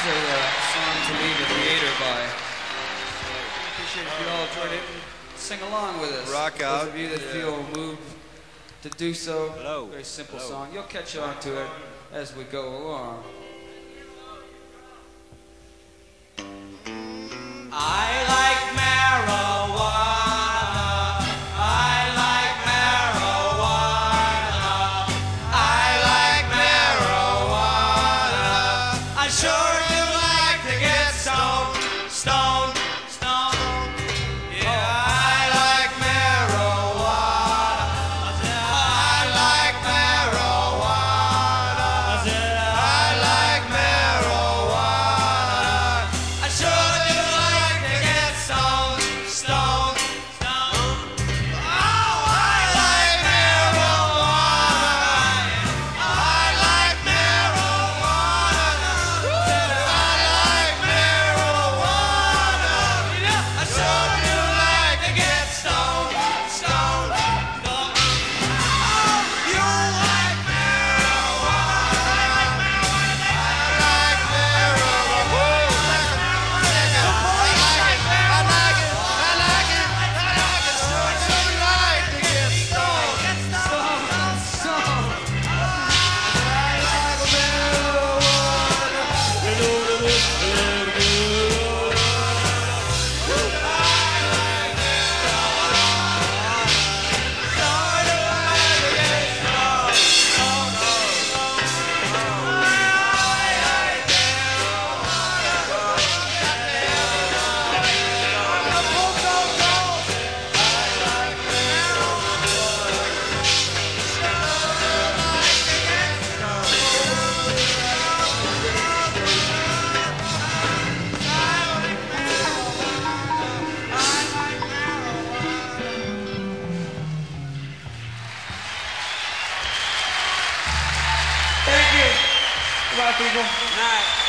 is a song to leave the theater by. Appreciate if you all enjoyed it and sing along with us. Rock out. Those of you that feel moved to do so. Hello. Very simple Hello. song. You'll catch on to it as we go along. I like marijuana. I like marijuana. I like marijuana. I sure do like to get stoned, stoned, stoned. Yeah, I like marijuana. I like marijuana. I like marijuana. I sure do like to get stoned, stoned, stoned. Oh, I like marijuana. I like marijuana. I like marijuana. I sure do like to get stoned, stoned, stoned. Oh, you like marijuana. I like marijuana. I like Thank you. Goodbye, people. Night.